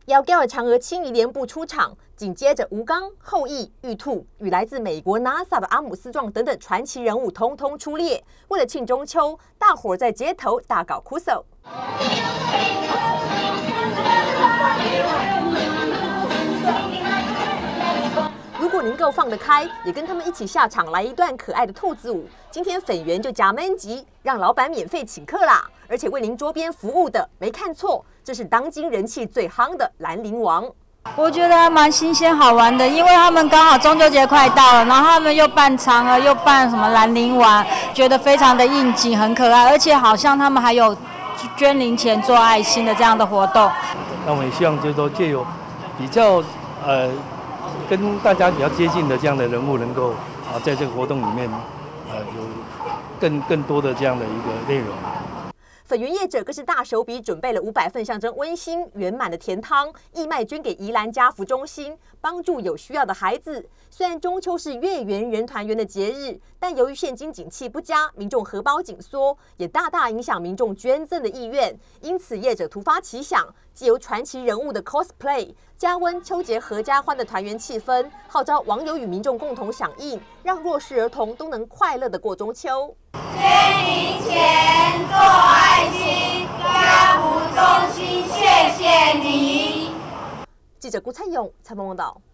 妖娇的嫦娥轻移连部出场，紧接着吴刚、后羿、玉兔与来自美国 NASA 的阿姆斯壮等等传奇人物通通出列。为了庆中秋，大伙儿在街头大搞酷手。如果您够放得开，也跟他们一起下场来一段可爱的兔子舞。今天粉圆就加闷级，让老板免费请客啦！而且为您桌边服务的，没看错，这是当今人气最夯的兰陵王。 我觉得还蛮新鲜好玩的，因为他们刚好中秋节快到了，然后他们又办嫦娥，又办什么兰陵王，觉得非常的应景，很可爱，而且好像他们还有捐零钱做爱心的这样的活动。 那我们也希望就是说借由比较跟大家比较接近的这样的人物，能够在这个活动里面有更多的这样的一个内容。 粉圆业者更是大手笔准备了500份象征温馨圆满的甜汤，义卖捐给宜兰家福中心，帮助有需要的孩子。虽然中秋是月圆人团圆的节日，但由于现今景气不佳，民众荷包紧缩，也大大影响民众捐赠的意愿。因此，业者突发奇想，藉由传奇人物的 cosplay， 加温秋节合家欢的团圆气氛，号召网友与民众共同响应，让弱势儿童都能快乐地过中秋。 捐零钱做爱心，家福中心，谢谢你。 记者顾灿勇采访报道。